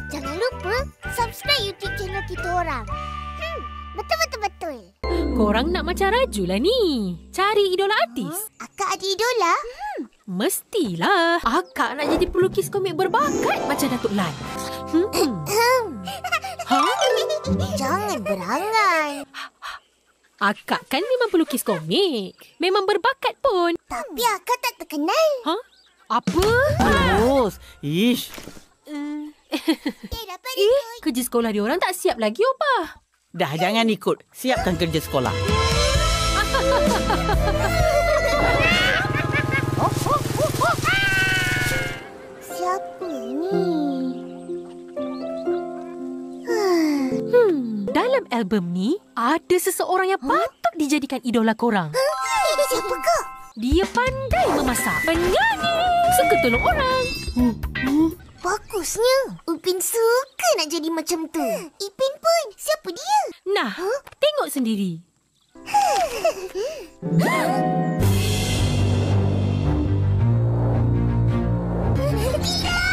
Jangan lupa subscribe YouTube channel kita orang. Betul. Korang nak macam Raju lah ni. Cari idola artis. Akak ada idola? Mestilah. Akak nak jadi pelukis komik berbakat macam Datuk Lan. Ha? Jangan berangan. Akak kan memang pelukis komik. Memang berbakat pun. Tapi akak tak terkenal. Ha? Apa? Ros, ish. Dapat ikut. Kerja sekolah diorang tak siap lagi, Opah. Dah, jangan ikut. Siapkan kerja sekolah. Siapa ni? Dalam album ni, ada seseorang yang patut dijadikan idola korang. Siapakah? Dia pandai memasak, penyanyi, suka tolong orang. Bagusnya. Upin suka nak jadi macam tu. Ipin pun. Siapa dia? Nah, tengok sendiri. Tidak!